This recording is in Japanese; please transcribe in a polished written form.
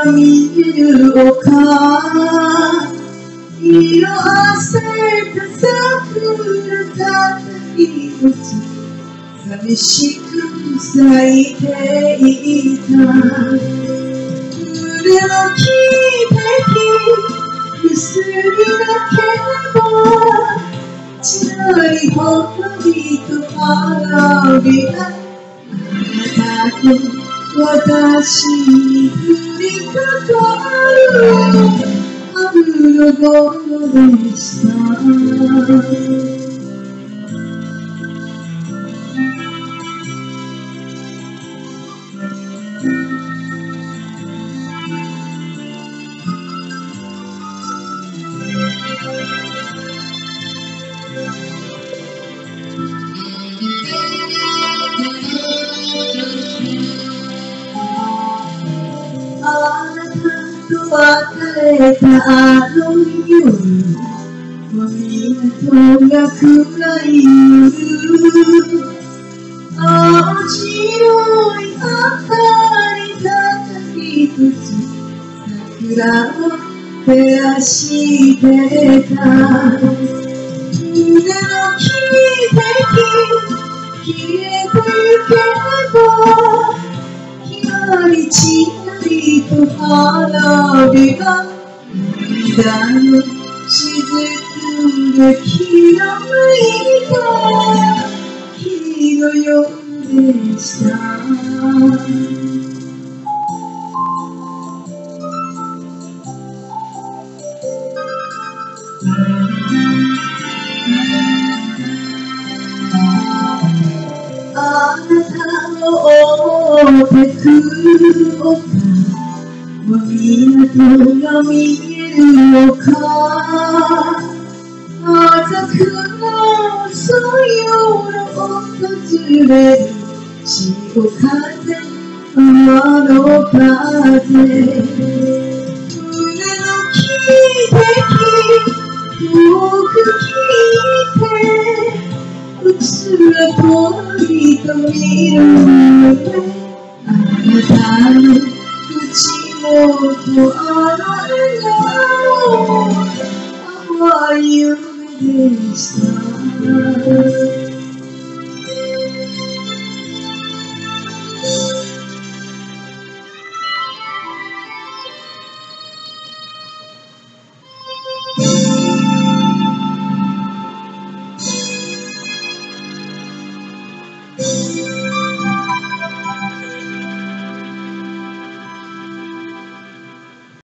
が見える丘、色あせた桜が一つ寂しく咲いていた。腕の汽笛薬だけはちらりほとりと花火があなたと私に降りかかる春の頃でした。あなたと別れたあの夜、港が暗い夜、青白い明かりが一つ桜を照らしてた。腕の汽笛消えてゆけばひらりちらりと花火が涙の雫できらめいた日の夜でした。あなたの追ってくる丘、港が見える丘、桜そよの訪れる潮風雨の風、胸の汽笛遠く聞いてうっすら遠いと見るあなたの口元あの笑顔淡い夢でした。